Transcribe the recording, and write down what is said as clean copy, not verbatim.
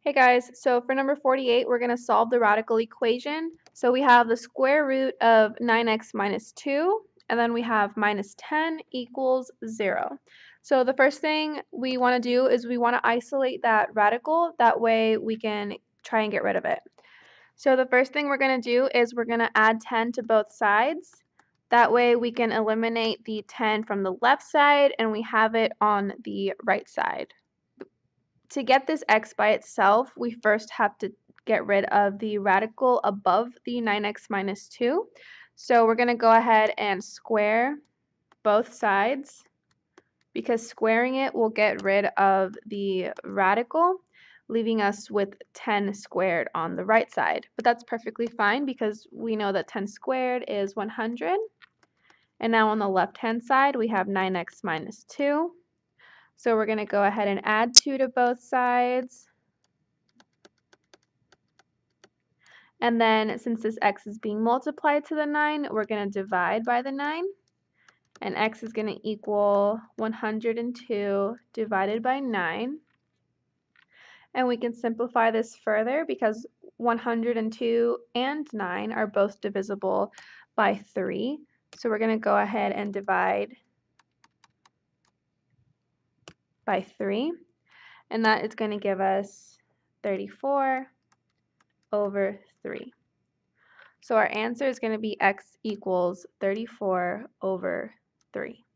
Hey guys, so for number 48, we're going to solve the radical equation. So we have the square root of 9x minus 2, and then we have minus 10 equals 0. So the first thing we want to do is we want to isolate that radical. That way we can try and get rid of it. So the first thing we're going to do is we're going to add 10 to both sides. That way we can eliminate the 10 from the left side and we have it on the right side. To get this x by itself, we first have to get rid of the radical above the 9x minus 2. So we're going to go ahead and square both sides because squaring it will get rid of the radical, leaving us with 10 squared on the right side. But that's perfectly fine because we know that 10 squared is 100. And now on the left-hand side, we have 9x minus 2. So we're going to go ahead and add 2 to both sides. And then since this x is being multiplied to the 9, we're going to divide by the 9. And x is going to equal 102 divided by 9. And we can simplify this further because 102 and 9 are both divisible by 3. So we're going to go ahead and divide by 3. And that is going to give us 34 over 3. So our answer is going to be x equals 34 over 3.